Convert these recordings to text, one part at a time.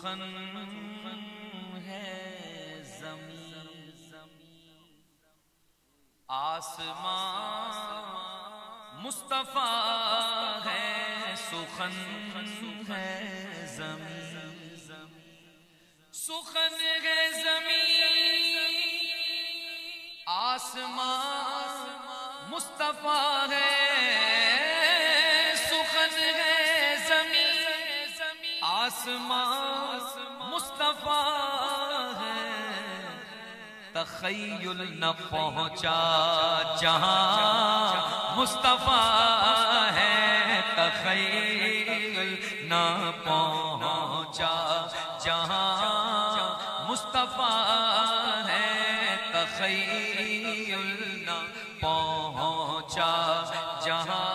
سخن ہے زمین، آسمان مصطفیٰ ہے، سخن ہے زمین، سخن ہے زمین، آسمان مصطفیٰ ہے، سخن ہے زمین، آسمان مصطفیٰ ہے، تخیل نہ پہنچا جہاں مصطفیٰ ہے، تخیل نہ پہنچا جہاں مصطفیٰ ہے، تخیل نہ پہنچا جہاں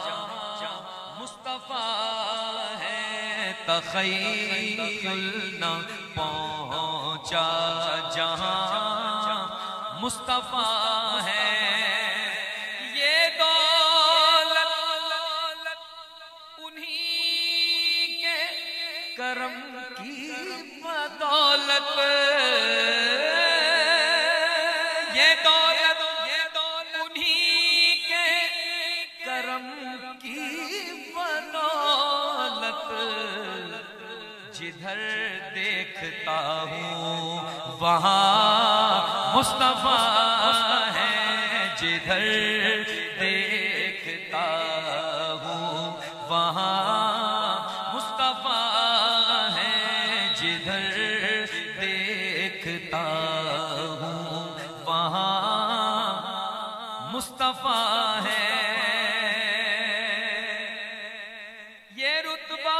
مصطفیٰ ہے، تخیل نہ پہنچا جہاں مصطفیٰ ہے، یہ دولت انہی کے کرم کی بدولت، یہ دولت انہی کے کرم کی بدولت، جدھر دیکھتا ہوں وہاں مصطفیٰ ہے، جدھر دیکھتا ہوں وہاں مصطفیٰ ہے، جدھر دیکھتا ہوں وہاں مصطفیٰ ہے، یہ رتبہ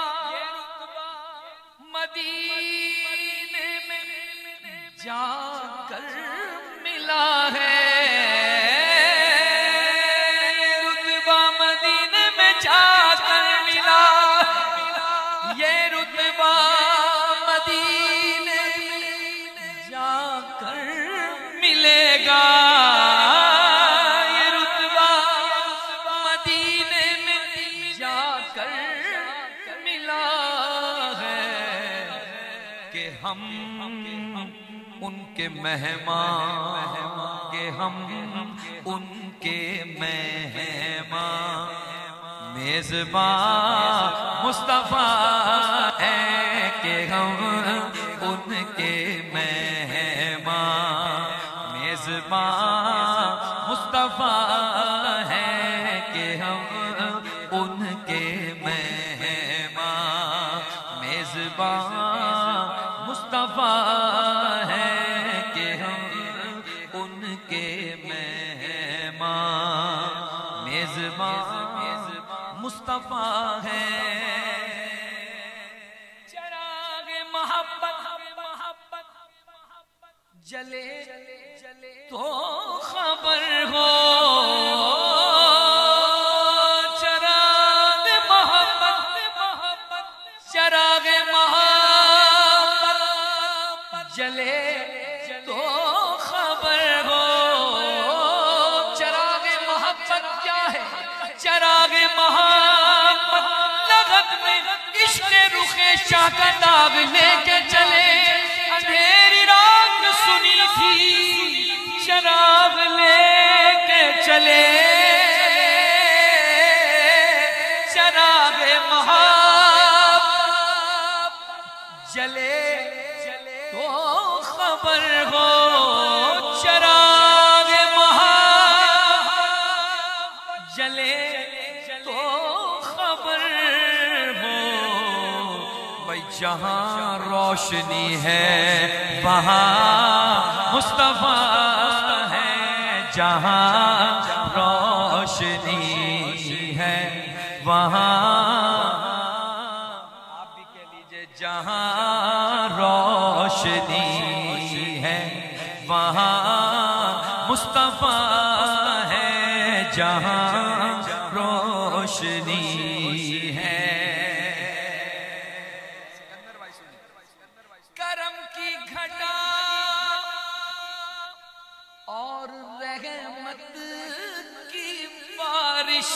مدینے میں جا کر ملا ہے، رتبہ مدینے میں جا کر ملا، یہ رتبہ مدینے میں جا کر ملے گا، یہ رتبہ مدینے میں جا کر ملا ہے، کہ ہم ان کے مہمان، کہ ہم ان کے مہمان، میزبان مصطفیٰ ہے، کہ ہم ان کے مہمان، میزبان مصطفیٰ ہے، کہ ہم ان کے مہمان، میزبان مصطفیٰ ہے، کہ ہم ان کے مہمان، میزبان مصطفیٰ ہے، چراغ محبت جلے تو خبر ہو، چراغ محبت چراغ محبت جلے تو خبر ہو، چراغ محبت کیا ہے؟ چراغ محبت لغت میں عشق رخ شاہ کا داغ لے کے چلے، اندھیری رات سنی تھی چراغ لے کے چلے، چراغ محبت جلے تو خبر ہو، چراغ محبت جلے تو خبر ہو، بھئی جہاں روشنی ہے وہاں مصطفیٰ ہے، جہاں روشنی ہے وہاں، آپ بھی کہہ لیجئے جہاں روشنی ہے وہاں مصطفیٰ ہے، جہاں روشنی ہے، کرم کی گھٹا اور رحمت کی بارش،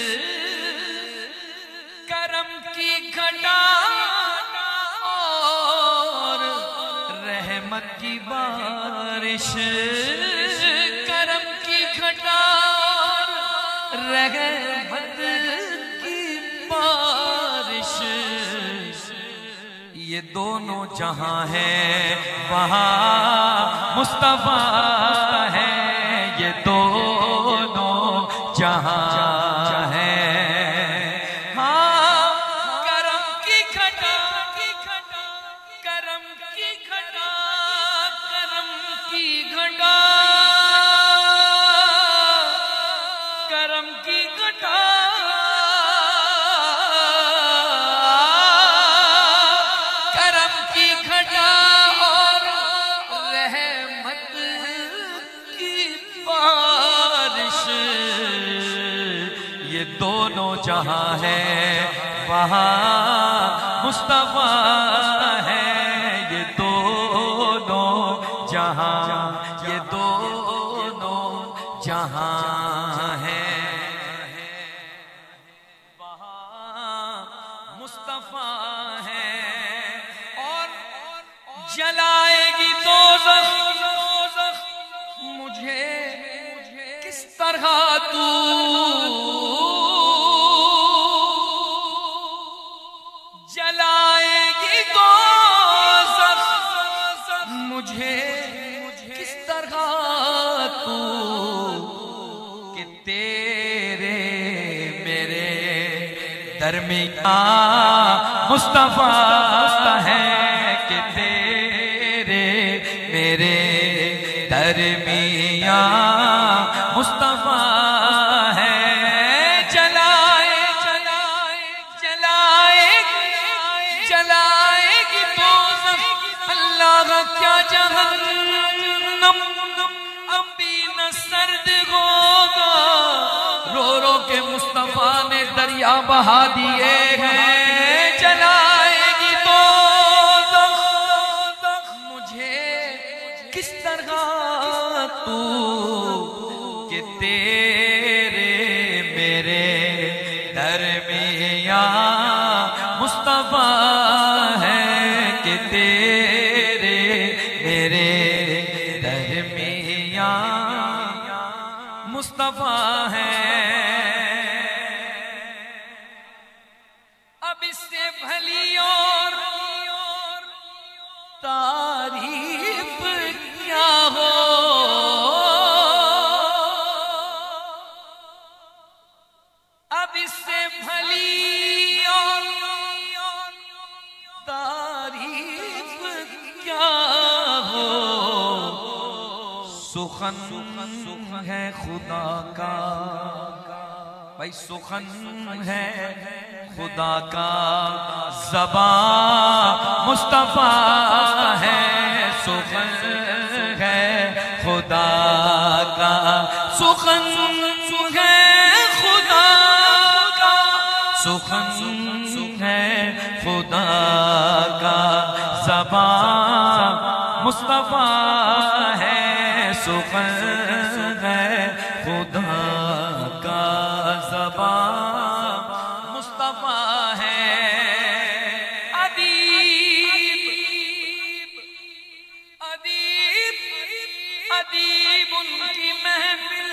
کرم کی گھٹا رحمت کی بارش، کرم کی گھٹا، رحمت کی بارش، یہ دونوں جہاں ہیں وہاں مصطفیٰ ہے، یہ دونوں جہاں ہے۔ ہاں کرم کی گھٹا، کرم کی گھٹا، کرم کی گھٹا، کرم کی گھٹا، کرم کی گھٹا اور رحمت کی بارش، یہ دونوں جہاں ہے وہاں مصطفیٰ ہے، یہ دونوں جہاں، یہ دونوں جہاں ہے وہاں مصطفیٰ ہے۔ اور جلائے گی دوزخ مجھے کس طرح تو، جلائے گی دوزخ مجھے کس طرح تو، کہ تیرے میرے درمیان مصطفیٰ ہے، کہ تیرے میرے درمیان مصطفیٰ ہے۔ جلائے گی دوزخ اللہ کیا جہنم، ابھی نہ سرد ہوگا، رو رو کے مصطفیٰ نے دریا بہا دیے ہیں۔ جلائے گی دوزخ مجھے کس طرح تو، کہ تیرے میرے درمیان مصطفیٰ ہے، کہ تیرے میرے درمیان مصطفیٰ ہے۔ اب اس سے بھلی اور تعریف کیا ہو، اب اس سے بھلی اور تعریف کیا ہو، سخن ہے خدا کا، بھائی سخن ہے خدا کا، زبان مصطفیٰ ہے، سخن ہے خدا کا، سخن ہے خدا کا، سخن ہے خدا کا، زبان مصطفیٰ ہے، سخن ہے خدا کا، زبان مصطفیٰ ہے۔ ادیب ان کی محفل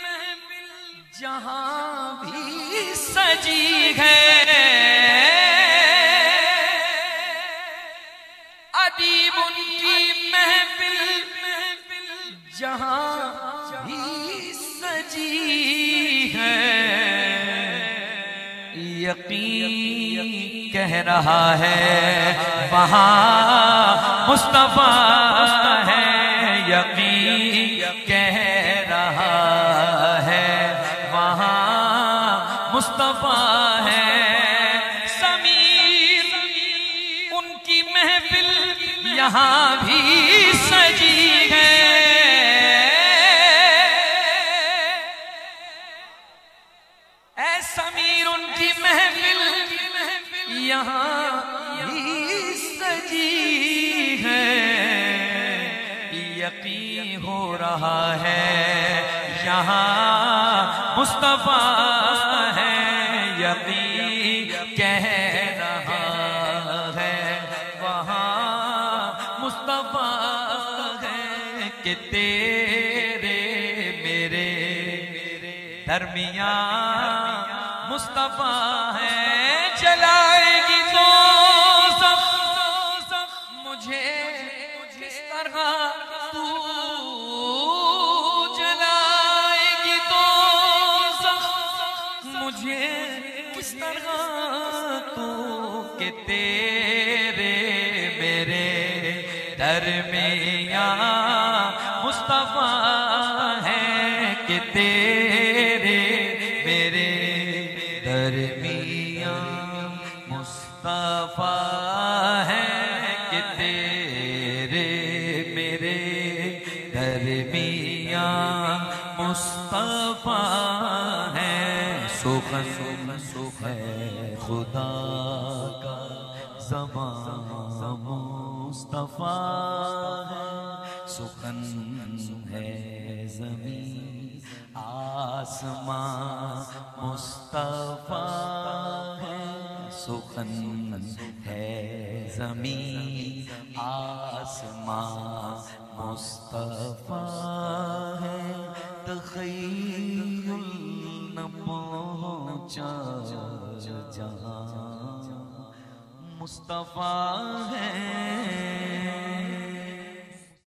جہاں بھی سجی ہے، ادیب ان کی محفل جہاں بھی سجی ہے، یقین کہہ رہا ہے وہاں مصطفیٰ ہے، یقین کہہ رہا ہے وہاں مصطفیٰ ہے۔ سمیر ان کی محفل یہاں بھی سجی ہے، اے سمیر ان کی محفل یہاں بھی سجی ہے، یقین ہو رہا ہے یہاں مصطفیٰ ہے، یقین کہہ رہا ہے وہاں مصطفیٰ کہ تیرے میرے درمیان مصطفیٰ ہے جلائے گی تو مجھے کس طرح تو جلائے گی تو مجھے کس طرح تو کہ تیرے میرے درمیان مصطفیٰ ہے کہ تیرے میرے درمیان مصطفیٰ ہے کہ تیرے میرے درمیان مصطفیٰ ہے سخن ہے خدا کا زمان مصطفیٰ ہے سخن ہے زمین آسمان مصطفیٰ ہے سخن ہے زمین آسمان مصطفیٰ ہے تخیل نہ پہنچا جہاں مصطفیٰ ہے